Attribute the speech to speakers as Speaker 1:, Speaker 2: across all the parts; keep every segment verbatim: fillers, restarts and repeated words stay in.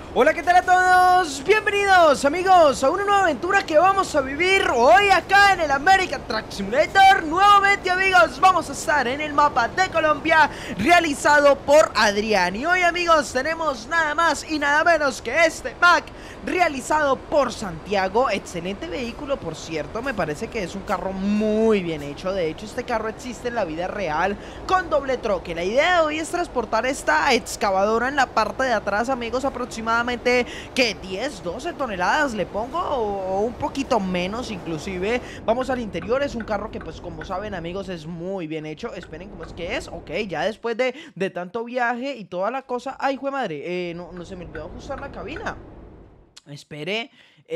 Speaker 1: Hola, ¿qué tal a todos? Bienvenidos amigos a una nueva aventura que vamos a vivir hoy acá en el American Truck Simulator. Nuevamente amigos, vamos a estar en el mapa de Colombia realizado por Adrián. Y hoy amigos tenemos nada más y nada menos que este pack realizado por Santiago. Excelente vehículo, por cierto, me parece que es un carro muy bien hecho. De hecho este carro existe en la vida real con doble troque. La idea de hoy es transportar esta excavadora en la parte de atrás amigos, aproximadamente que diez, doce toneladas le pongo o, o un poquito menos inclusive. Vamos al interior, es un carro que pues como saben amigos es muy bien hecho. Esperen, ¿cómo es que es? Ok, ya después de, de tanto viaje y toda la cosa. Ay, jue madre, eh, no, no se me olvidó ajustar la cabina. Espere,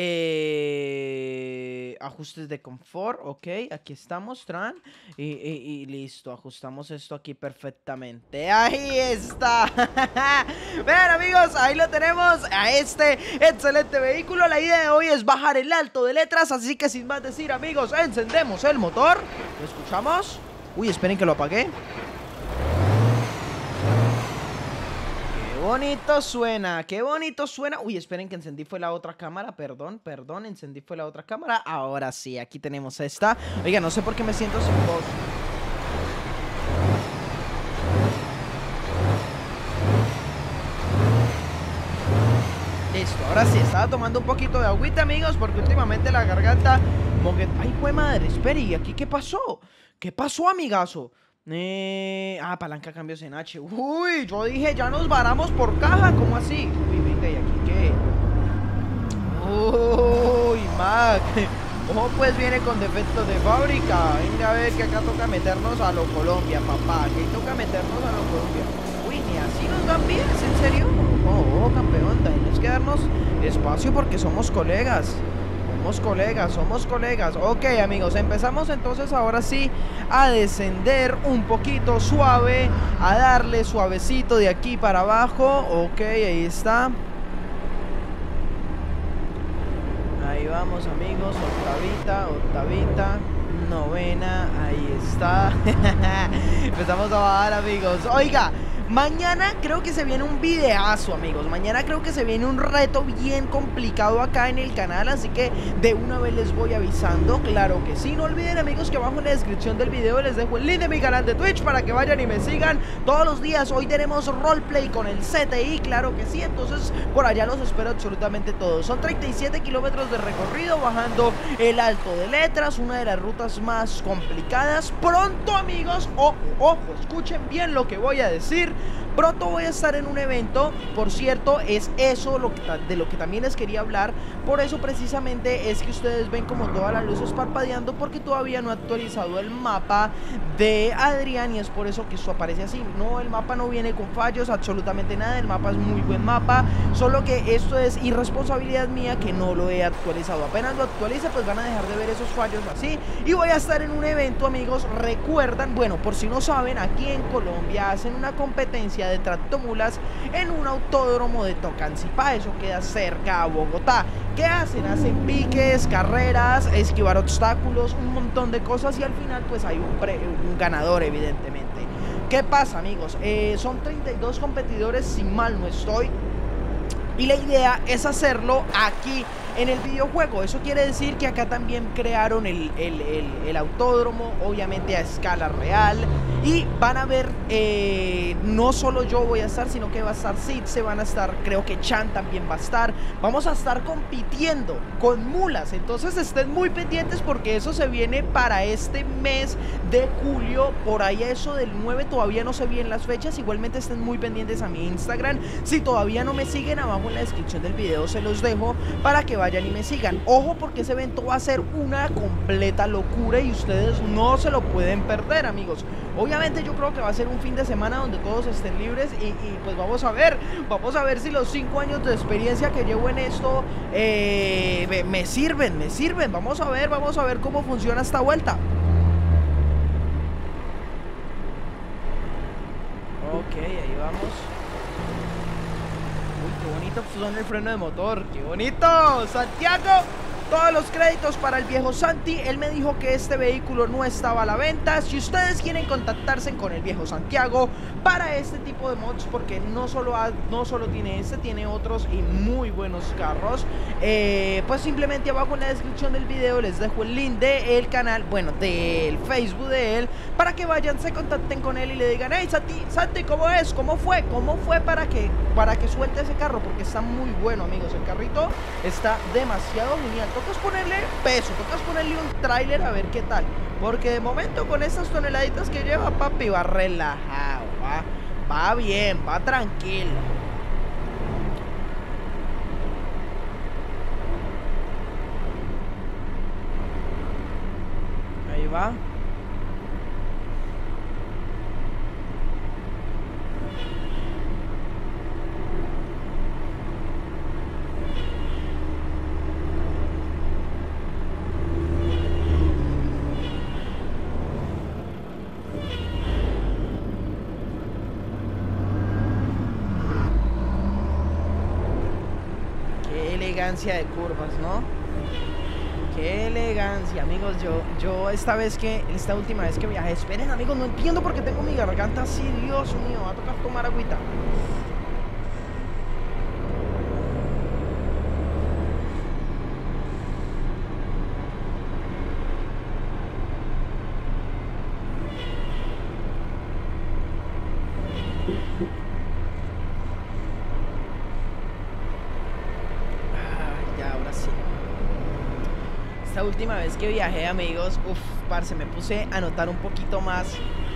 Speaker 1: eh, ajustes de confort, ok, aquí estamos, Tran, y, y, y listo, ajustamos esto aquí perfectamente, ahí está. Vean amigos, ahí lo tenemos, a este excelente vehículo. La idea de hoy es bajar el alto de letras, así que sin más decir amigos, encendemos el motor, ¿lo escuchamos? Uy, esperen que lo apagué. Qué bonito suena, qué bonito suena. Uy, esperen que encendí fue la otra cámara. Perdón, perdón, encendí fue la otra cámara. Ahora sí, aquí tenemos esta. Oiga, no sé por qué me siento sin voz. Listo, ahora sí, estaba tomando un poquito de agüita, amigos, porque últimamente la garganta como que... Ay, jue madre, espere, ¿y aquí qué pasó? ¿Qué pasó, amigazo? Eh, ah, palanca cambios en H. Uy, yo dije, ya nos varamos por caja, ¿cómo así? Uy, venga, ¿y aquí qué? Uy, Mac. Ojo, pues viene con defecto de fábrica. Venga, a ver que acá toca meternos a lo Colombia, papá. Aquí toca meternos a lo Colombia. Uy, ni así nos dan bien, ¿es en serio? Oh, oh, campeón, tenemos que darnos espacio porque somos colegas. Somos colegas, somos colegas. Ok, amigos, empezamos entonces ahora sí a descender un poquito suave, a darle suavecito de aquí para abajo. Ok, ahí está. Ahí vamos, amigos, octavita, octavita, novena, ahí está. Empezamos a bajar, amigos. Oiga, mañana creo que se viene un videazo, amigos. Mañana creo que se viene un reto bien complicado acá en el canal, así que de una vez les voy avisando. Claro que sí, no olviden, amigos, que abajo en la descripción del video les dejo el link de mi canal de Twitch para que vayan y me sigan todos los días. Hoy tenemos roleplay con el C T I, claro que sí, entonces por allá los espero absolutamente todos. Son treinta y siete kilómetros de recorrido bajando el alto de letras, una de las rutas más complicadas. Pronto, amigos, ojo, ojo, escuchen bien lo que voy a decir. Pronto voy a estar en un evento, por cierto, es eso lo que, de lo que también les quería hablar. Por eso precisamente es que ustedes ven como todas las luces parpadeando, porque todavía no he actualizado el mapa de Adrián y es por eso que esto aparece así. No, el mapa no viene con fallos, absolutamente nada, el mapa es muy buen mapa, solo que esto es irresponsabilidad mía que no lo he actualizado. Apenas lo actualice pues van a dejar de ver esos fallos así. Y voy a estar en un evento, amigos, recuerdan, bueno, por si no saben, aquí en Colombia hacen una competencia de tractomulas en un autódromo de Tocancipá, eso queda cerca a Bogotá. ¿Qué hacen? Hacen piques, carreras, esquivar obstáculos, un montón de cosas y al final pues hay un, pre un ganador evidentemente. ¿Qué pasa, amigos? Eh, son treinta y dos competidores si mal no estoy y la idea es hacerlo aquí en el videojuego. Eso quiere decir que acá también crearon el, el, el, el autódromo, obviamente a escala real. Y van a ver, eh, no solo yo voy a estar, sino que va a estar Sid, se van a estar, creo que Chan también va a estar. Vamos a estar compitiendo con mulas, entonces estén muy pendientes porque eso se viene para este mes de julio. Por ahí eso del nueve, todavía no se vienen las fechas. Igualmente estén muy pendientes a mi Instagram. Si todavía no me siguen, abajo en la descripción del video se los dejo para que vayan y me sigan. Ojo porque ese evento va a ser una completa locura y ustedes no se lo pueden perder, amigos. Obviamente yo creo que va a ser un fin de semana donde todos estén libres y, y pues vamos a ver, vamos a ver si los cinco años de experiencia que llevo en esto eh, me, me sirven, me sirven. Vamos a ver, vamos a ver cómo funciona esta vuelta. Ok, ahí vamos. Uy, qué bonito suena el freno de motor, qué bonito. Santiago, todos los créditos para el viejo Santi. Él me dijo que este vehículo no estaba a la venta. Si ustedes quieren contactarse con el viejo Santiago para este tipo de mods, porque no solo, ha, no solo tiene este, tiene otros y muy buenos carros, eh, pues simplemente abajo en la descripción del video les dejo el link del canal, bueno, del Facebook de él, para que vayan, se contacten con él y le digan: hey Santi, Santi, ¿cómo es? ¿Cómo fue? ¿Cómo fue para que, para que suelte ese carro? Porque está muy bueno, amigos. El carrito está demasiado genial. Tocas ponerle peso, tocas ponerle un tráiler a ver qué tal, porque de momento con estas toneladitas que lleva, papi, va relajado, va, va bien, va tranquilo. Ahí va. Elegancia de curvas, ¿no? Qué elegancia, amigos. Yo, yo esta vez que, esta última vez que viajé, esperen, amigos, no entiendo por qué tengo mi garganta así. Dios mío, va a tocar tomar agüita. Esta última vez que viajé, amigos, uff, parce, me puse a notar un poquito más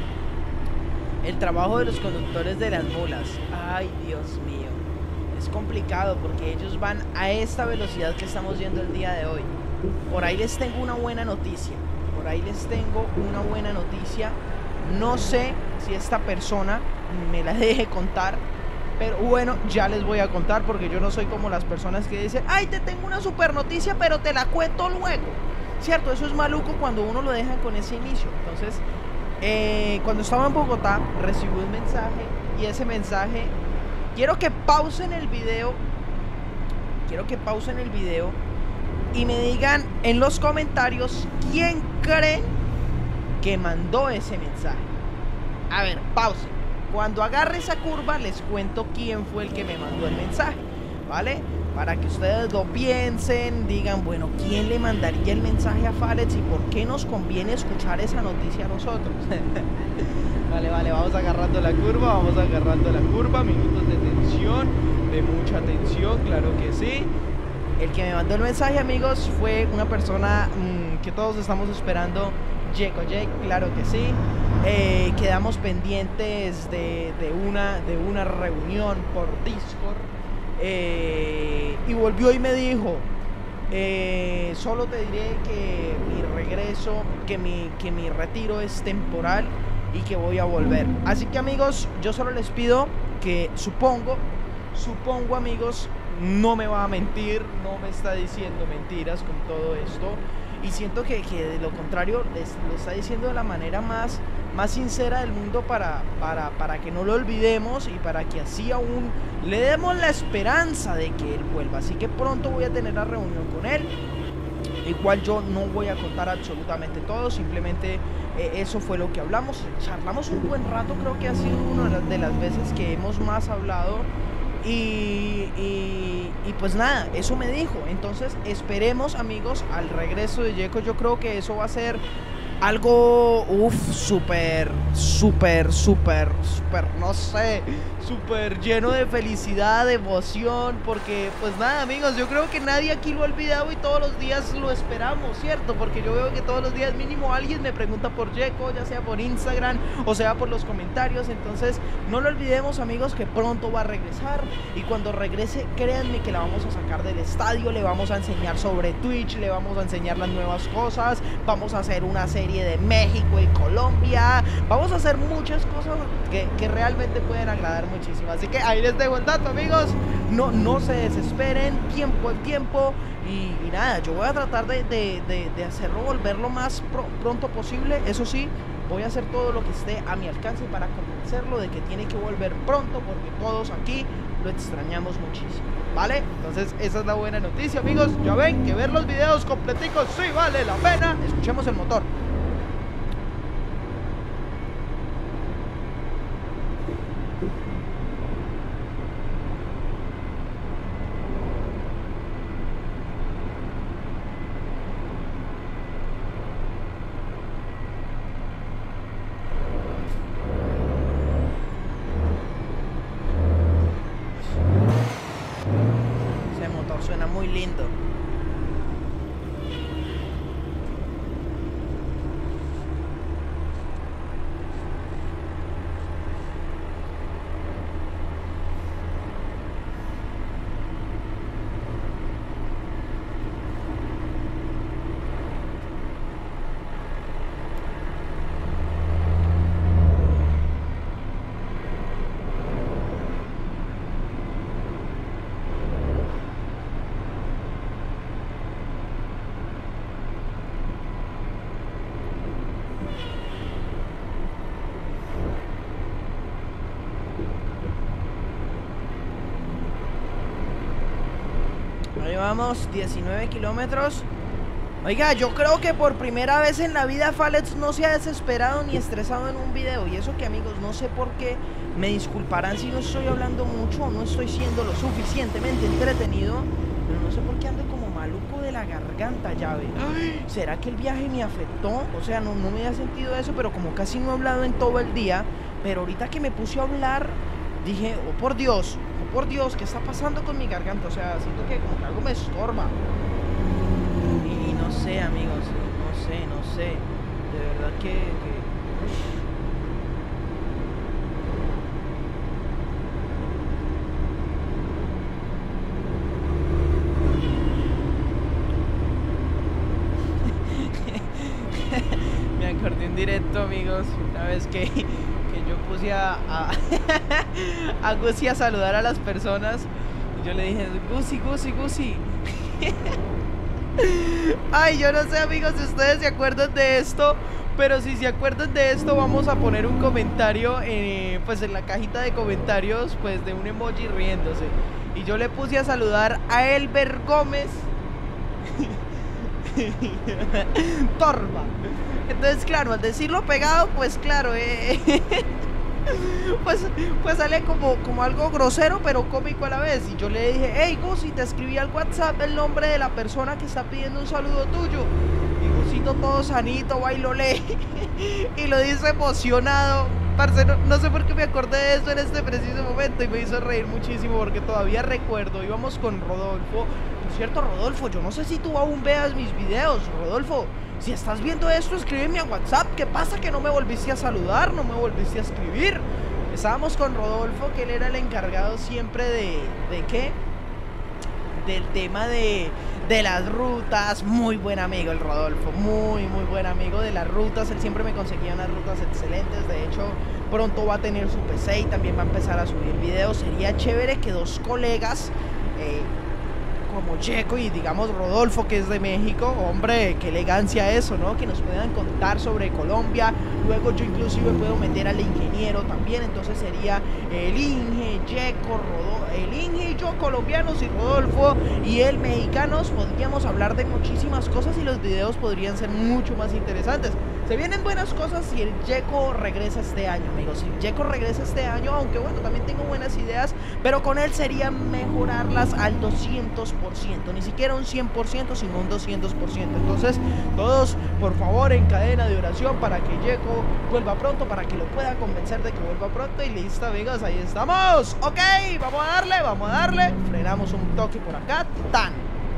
Speaker 1: el trabajo de los conductores de las mulas. Ay, Dios mío, es complicado porque ellos van a esta velocidad que estamos yendo el día de hoy. Por ahí les tengo una buena noticia, por ahí les tengo una buena noticia. No sé si esta persona me la deje contar, pero bueno, ya les voy a contar, porque yo no soy como las personas que dicen: ay, te tengo una super noticia, pero te la cuento luego. Cierto, eso es maluco cuando uno lo deja con ese inicio. Entonces, eh, cuando estaba en Bogotá, recibí un mensaje, y ese mensaje, quiero que pausen el video, quiero que pausen el video y me digan en los comentarios quién creen que mandó ese mensaje. A ver, pausen. Cuando agarre esa curva les cuento quién fue el que me mandó el mensaje, ¿vale? Para que ustedes lo piensen, digan, bueno, ¿quién le mandaría el mensaje a Falex y por qué nos conviene escuchar esa noticia a nosotros? Vale, vale, vamos agarrando la curva, vamos agarrando la curva, minutos de tensión, de mucha tensión, claro que sí. El que me mandó el mensaje, amigos, fue una persona mmm, que todos estamos esperando, Jeco Jake, claro que sí. Eh, quedamos pendientes de, de, una, de una reunión por Discord, eh, y volvió y me dijo: eh, solo te diré que mi regreso, que mi, que mi retiro es temporal y que voy a volver. Así que, amigos, yo solo les pido que, supongo, supongo, amigos, no me va a mentir, no me está diciendo mentiras con todo esto. Y siento que, que de lo contrario les, lo está diciendo de la manera más, más sincera del mundo, para, para, para que no lo olvidemos y para que así aún le demos la esperanza de que él vuelva. Así que pronto voy a tener la reunión con él, igual yo no voy a contar absolutamente todo, simplemente eh, eso fue lo que hablamos, charlamos un buen rato, creo que ha sido una de las veces que hemos más hablado. Y, y, y pues nada, eso me dijo. Entonces esperemos, amigos, al regreso de Jeco. Yo creo que eso va a ser algo, uff, súper, súper, súper, súper, no sé, súper lleno de felicidad, de emoción, porque pues nada, amigos, yo creo que nadie aquí lo ha olvidado y todos los días lo esperamos, ¿cierto? Porque yo veo que todos los días mínimo alguien me pregunta por Jeco, ya sea por Instagram o sea por los comentarios. Entonces no lo olvidemos, amigos, que pronto va a regresar, y cuando regrese, créanme que la vamos a sacar del estadio, le vamos a enseñar sobre Twitch, le vamos a enseñar las nuevas cosas, vamos a hacer una serie de México y Colombia, vamos a hacer muchas cosas que, que realmente pueden agradar muchísimo. Así que ahí les dejo el dato, amigos, no, no se desesperen, tiempo al tiempo, y, y nada, yo voy a tratar de, de, de, de hacerlo volver lo más pro, pronto posible. Eso sí, voy a hacer todo lo que esté a mi alcance para convencerlo de que tiene que volver pronto, porque todos aquí lo extrañamos muchísimo, ¿vale? Entonces esa es la buena noticia, amigos. Ya ven que ver los videos completicos sí vale la pena. Escuchemos el motor. Suena muy lindo. Ahí vamos, diecinueve kilómetros. Oiga, yo creo que por primera vez en la vida Falex no se ha desesperado ni estresado en un video. Y eso que, amigos, no sé por qué. Me disculparán si no estoy hablando mucho o no estoy siendo lo suficientemente entretenido, pero no sé por qué ando como maluco de la garganta, ya ve. ¿Será que el viaje me afectó? O sea, no, no me había sentido eso, pero como casi no he hablado en todo el día. Pero ahorita que me puse a hablar, dije, oh por Dios, oh por Dios, ¿qué está pasando con mi garganta? O sea, siento que como que algo me estorba. Y no sé, amigos, no sé, no sé. De verdad que... que... Me acordé en directo, amigos, una vez que, que yo puse a, a, a Gusi a saludar a las personas. Y yo le dije, Gusi, Gusi, Gusi. Ay, yo no sé, amigos, si ustedes se acuerdan de esto, pero si se acuerdan de esto, vamos a poner un comentario, eh, pues en la cajita de comentarios, pues de un emoji riéndose. Y yo le puse a saludar a Elber Gómez Torba. Entonces, claro, al decirlo pegado, pues claro, eh, pues, pues sale como, como algo grosero, pero cómico a la vez. Y yo le dije, hey Gusi, te escribí al WhatsApp el nombre de la persona que está pidiendo un saludo tuyo. Y Gusito todo sanito va y lo lee y lo dice emocionado. Parce, no, no sé por qué me acordé de eso en este preciso momento y me hizo reír muchísimo porque todavía recuerdo, íbamos con Rodolfo. Por cierto, Rodolfo, yo no sé si tú aún veas mis videos, Rodolfo. Si estás viendo esto, escríbeme a WhatsApp. ¿Qué pasa que no me volviste a saludar? ¿No me volviste a escribir? Estábamos con Rodolfo, que él era el encargado siempre de... ¿De qué? Del tema de, de las rutas. Muy buen amigo el Rodolfo. Muy, muy buen amigo de las rutas. Él siempre me conseguía unas rutas excelentes. De hecho, pronto va a tener su P C y también va a empezar a subir videos. Sería chévere que dos colegas... Eh, como Checo y digamos Rodolfo, que es de México, hombre, qué elegancia eso, ¿no? Que nos puedan contar sobre Colombia. Luego yo inclusive puedo meter al ingeniero también, entonces sería el Inge, Checo, Rodolfo, el Inge y yo colombianos y Rodolfo y el mexicanos. Podríamos hablar de muchísimas cosas y los videos podrían ser mucho más interesantes. Se vienen buenas cosas si el Checo regresa este año, amigos. Si el Checo regresa este año, aunque bueno, también tengo buenas ideas, pero con él sería mejorarlas al doscientos por ciento. Ni siquiera un cien por ciento, sino un doscientos por ciento. Entonces, todos, por favor, en cadena de oración para que Checo vuelva pronto, para que lo pueda convencer de que vuelva pronto. Y listo, amigos, ahí estamos. Ok, vamos a darle, vamos a darle. Frenamos un toque por acá. Tan.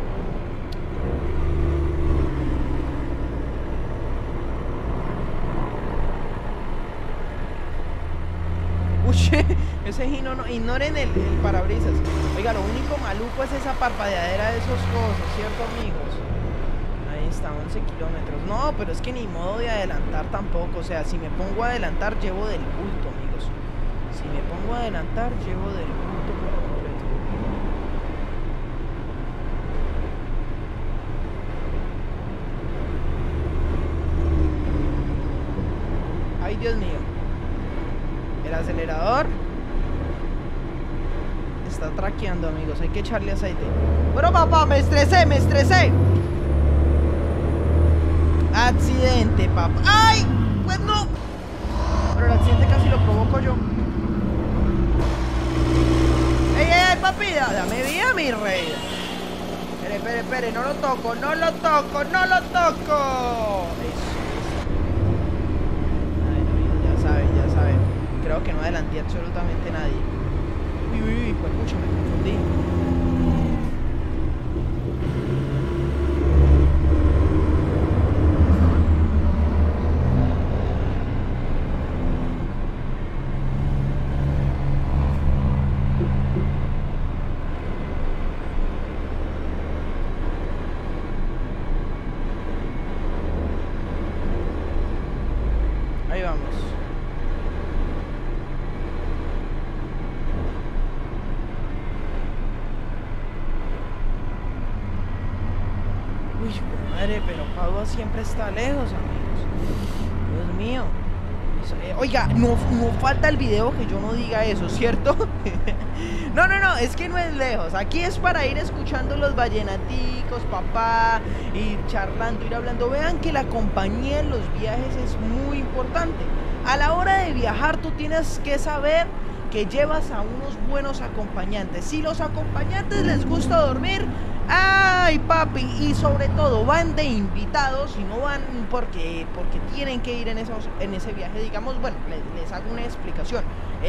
Speaker 1: Ese gino, no, ignoren el, el parabrisas. Oiga, lo único maluco es esa parpadeadera de esos cosas, ¿cierto, amigos? Ahí está, once kilómetros. No, pero es que ni modo de adelantar tampoco. O sea, si me pongo a adelantar, llevo del bulto, amigos. Si me pongo a adelantar, llevo del bulto por completo. Dios mío. El acelerador está traqueando, amigos. Hay que echarle aceite. Bueno, papá, me estresé, me estresé. Accidente, papá. ¡Ay! Pues no. Pero el accidente casi lo provoco yo. ¡Ey, ey, ey, papi! Dame vida, mi rey. Espere, espere, espere. No lo toco, no lo toco, no lo toco. Eso. Ay, no, ya saben, ya saben. Creo que no adelanté absolutamente nadie. Uy, uy, uy, pues mucho, me confundí. Ahí vamos. Uy, madre, pero Padua siempre está lejos, amigos. Dios mío. Eso, eh, oiga, no, no falta el video que yo no diga eso, ¿cierto? No, no, no, es que no es lejos. Aquí es para ir escuchando los vallenaticos, papá, ir charlando, ir hablando. Vean que la compañía en los viajes es muy importante. A la hora de viajar tú tienes que saber que llevas a unos buenos acompañantes. Si los acompañantes les gusta dormir, ¡ay, papi! Y sobre todo van de invitados y no van porque, porque tienen que ir en, esos, en ese viaje. Digamos, bueno, les, les hago una explicación.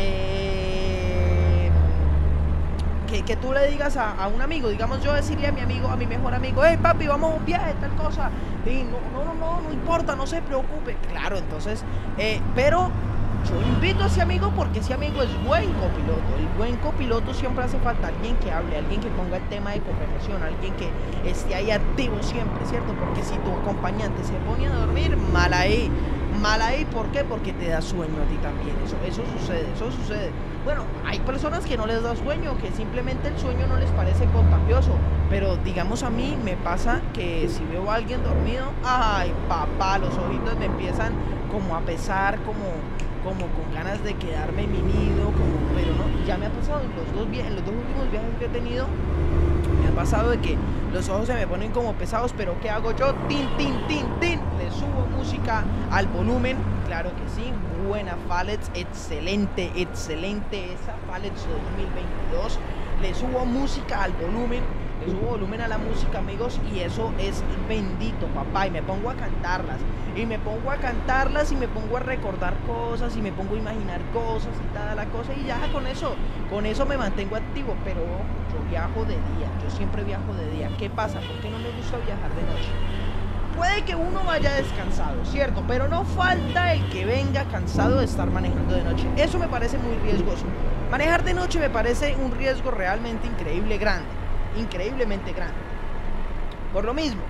Speaker 1: Eh... Que, que tú le digas a, a un amigo, digamos yo decirle a mi amigo, a mi mejor amigo, hey papi, vamos a un viaje, tal cosa, y no, no, no, no, no importa, no se preocupe, claro, entonces, eh, pero yo invito a ese amigo porque ese amigo es buen copiloto. El buen copiloto siempre hace falta alguien que hable, alguien que ponga el tema de conversación, alguien que esté ahí activo siempre, ¿cierto? Porque si tu acompañante se pone a dormir, mal ahí, mal ahí, ¿por qué? Porque te da sueño a ti también, eso, eso sucede, eso sucede. Bueno, hay personas que no les da sueño, que simplemente el sueño no les parece contagioso, pero digamos a mí me pasa que si veo a alguien dormido, ay papá, los ojitos me empiezan como a pesar, como, como con ganas de quedarme en mi nido, como, pero no, ya me ha pasado en los dos, en los dos últimos viajes que he tenido, me ha pasado de que los ojos se me ponen como pesados, pero ¿qué hago yo? Tin, tin, tin, tin, le subo música al volumen, claro que sí, buena Fallets, excelente, excelente esa Fallets dos mil veintidós, le subo música al volumen, le subo volumen a la música, amigos, y eso es bendito, papá, y me pongo a cantarlas, y me pongo a cantarlas, y me pongo a recordar cosas, y me pongo a imaginar cosas, y toda la cosa, y ya con eso, con eso me mantengo activo, pero yo viajo de día, yo siempre viajo de día. ¿Qué pasa? ¿Por qué no me gusta viajar de noche? Puede que uno vaya descansado, ¿cierto? Pero no falta el que venga cansado de estar manejando de noche. Eso me parece muy riesgoso. Manejar de noche me parece un riesgo realmente increíble, grande. Increíblemente grande. Por lo mismo,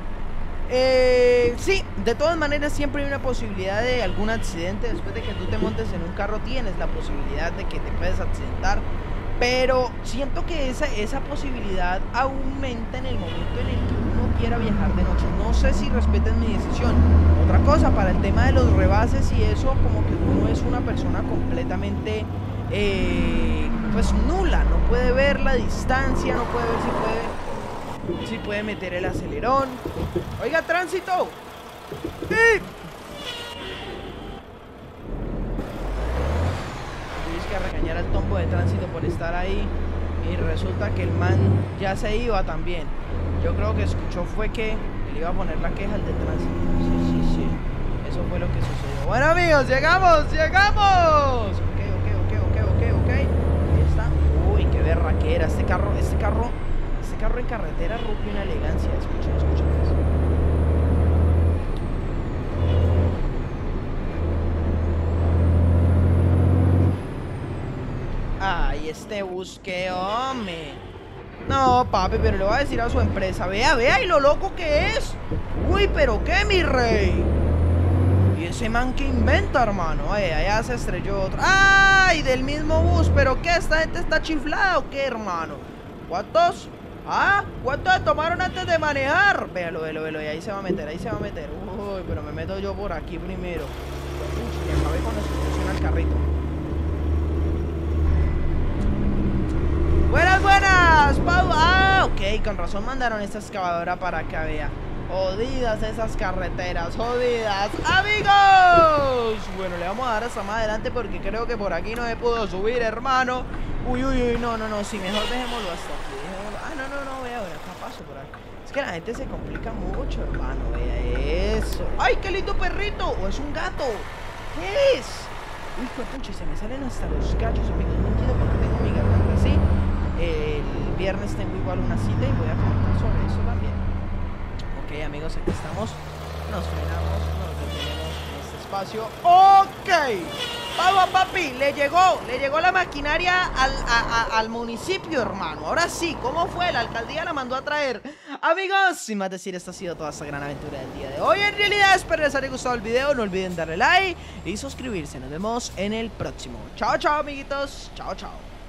Speaker 1: eh, sí, de todas maneras siempre hay una posibilidad de algún accidente. Después de que tú te montes en un carro tienes la posibilidad de que te puedes accidentar. Pero siento que esa, esa posibilidad aumenta en el momento en el que uno quiera viajar de noche. No sé si respeten mi decisión. Otra cosa, para el tema de los rebases y eso, como que uno es una persona completamente, eh, pues nula. No puede ver la distancia, no puede ver si puede, si puede meter el acelerón. Oiga, tránsito. ¡Sí! Que regañar al tombo de tránsito por estar ahí y resulta que el man ya se iba también. Yo creo que escuchó fue que le iba a poner la queja al de tránsito. Sí, sí, sí. Eso fue lo que sucedió. Bueno, amigos, llegamos, llegamos. Ok, ok, ok, ok, ok, ok. Ahí está. Uy, qué berraquera. Este carro, este carro, este carro en carretera rompe una elegancia. Escuchen, escuchen eso. Ay, este busque, hombre. No, papi, pero le voy a decir a su empresa. Vea, vea, y lo loco que es. Uy, pero qué, mi rey. Y ese man que inventa, hermano. Ay, allá se estrelló otro. Ay, del mismo bus. Pero qué, esta gente está chiflada o qué, hermano. ¿Cuántos? Ah, ¿cuántos tomaron antes de manejar? Véalo, véalo, véalo. Y ahí se va a meter, ahí se va a meter. Uy, pero me meto yo por aquí primero. que acabe con la suspensión al carrito. Buenas, buenas, Pau. Ah, ok, con razón mandaron esta excavadora para acá, vea. Jodidas esas carreteras, jodidas. ¡Amigos! Bueno, le vamos a dar hasta más adelante porque creo que por aquí no se pudo subir, hermano. Uy, uy, uy, no, no, no, sí, mejor dejémoslo hasta aquí. Dejémoslo. Ah, no, no, no, vea, vea, acá paso por aquí. Es que la gente se complica mucho, hermano, vea eso. ¡Ay, qué lindo perrito! ¿O es un gato? ¿Qué es? Uy, pucha, se me salen hasta los cachos, amigos. No entiendo por qué tengo mi garganta así. El viernes tengo igual una cita y voy a comentar sobre eso también. Ok, amigos, aquí estamos. Nos frenamos, nos detenemos en este espacio. Ok, vamos, papi, le llegó, le llegó la maquinaria al, a, a, al municipio, hermano. Ahora sí, ¿cómo fue? La alcaldía la mandó a traer. Amigos, sin más decir, esta ha sido toda esta gran aventura del día de hoy. En realidad, espero les haya gustado el video. No olviden darle like y suscribirse. Nos vemos en el próximo. Chao, chao, amiguitos. Chao, chao.